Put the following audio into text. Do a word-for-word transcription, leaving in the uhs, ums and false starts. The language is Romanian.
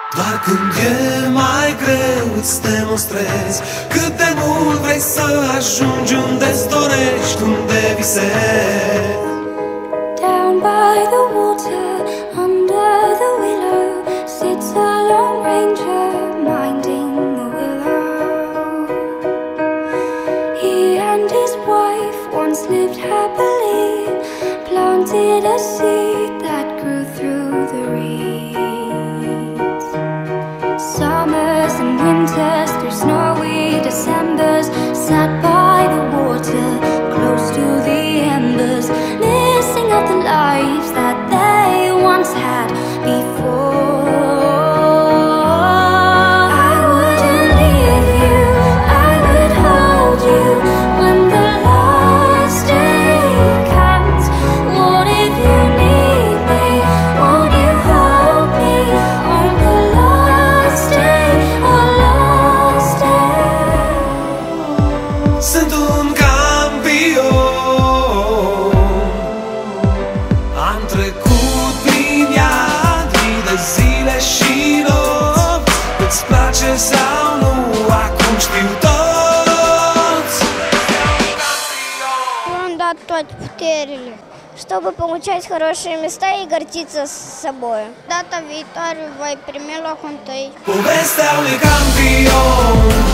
Doar când e mai greu îți demonstrezi cât de mult vrei să ajungi unde-ți dorești, unde visezi. Down by the water, under the willow, sits a lone ranger minding the willow. He and his wife once lived happily, planted a seed that grew through the reeds. Summers and winters, through snowy Decembers, sat by the water, close to the embers, missing out the lives that they once had before. I wouldn't leave you, I would hold you when the last day comes. What if you need me? Won't you hold me on the last day, our last day? Sunt un campion, am trecut prin ea mii de zile și nopți. Îți place sau nu, acum știu toți. Вам дать toate puterile, чтобы получать хорошие места и гордиться собой. Data viitoare voi primi locul întâi. Povestea unui campion.